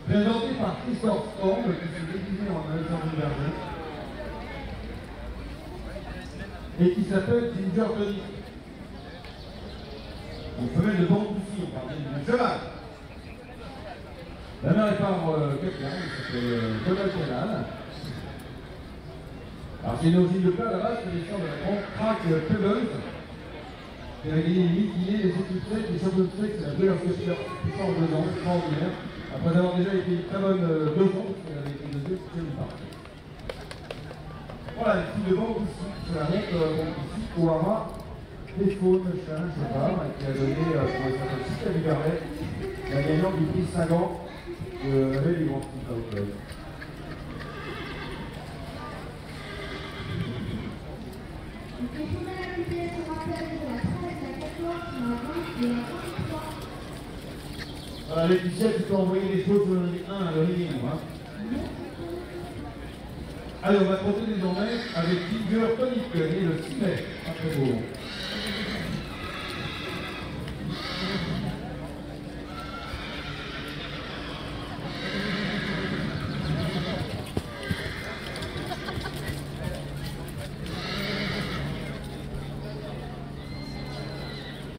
présenté par Christophe Storm, qui s'est déguisé en Alexandre Berger, et qui s'appelle Ginger Tonic. Une femelle de Bamboussi, on parle bien du cheval. La mère est par quelqu'un, qui s'appelle Donald Canal. Alors c'est une origine de plat, là-bas, c'est l'histoire de la grande craque Pebbles, qui avait gagné les guillemets, les équipes secs, les champions de sexe, c'est la meilleure skipper puissant en 2 ans, extraordinaire, après avoir déjà été une très bonne 2 ans, parce qu'elle avait été deuxième, c'est une part. Voilà, les filles de Bamboussi, c'est la montre Bamboussi, Ohara, des faunes, chien, cheval, et qui a donné, pour s'appelle Cita Liberlet, la gagnante du prix Sagan de la Belle du Grand Prix au club. Voilà, Laetitia, tu peux envoyer les choses le 1 à l'origine, hein. Allez, on va compter désormais avec Ginger Tonic, né le 6 mai, après beau.